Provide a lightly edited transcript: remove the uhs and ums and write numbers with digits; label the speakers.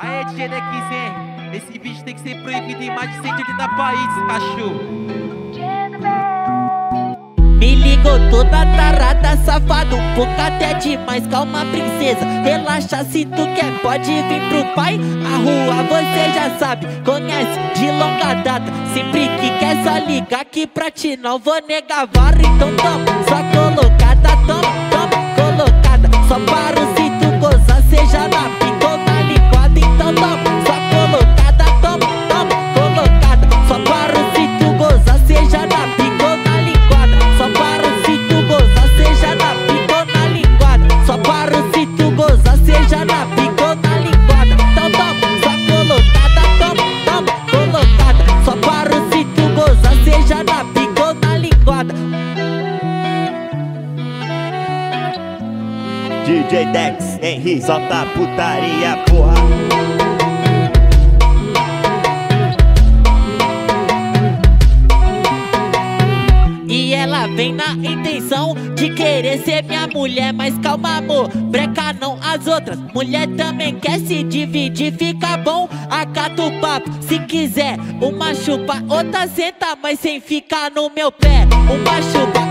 Speaker 1: Aê, DJ Dequinho, esse vídeo tem que ser proibido em mais de 180 países, cachorro.
Speaker 2: Me ligou toda tarada, safado, um pouco até demais. Calma, princesa, relaxa, se tu quer pode vir pro pai. A rua você já sabe, conhece de longa data. Sempre que quer só ligar aqui pra ti, não vou negar vara. Então toma, só colocada, toma, colocada. Só para o se tu gozar, seja na pica ou na liquada. Então toma, só colocada, toma, colocada. Só para o se tu gozar, seja na pica ou na liquada. Só para o se tu gozar, seja na pica ou na linguada. Só para o se tu gozar, seja na pica ou na linguada. Então toma, só colocada, toma, colocada. Só para o se tu gozar, seja na pica ou na linguada.
Speaker 3: DJ Dex, Henry, solta putaria, porra.
Speaker 2: E ela vem na intenção de querer ser minha mulher. Mas calma, amor, breca não as outras. Mulher também quer se dividir, fica bom, acata o papo. Se quiser uma chupa, outra senta, mas sem ficar no meu pé. Uma chupa,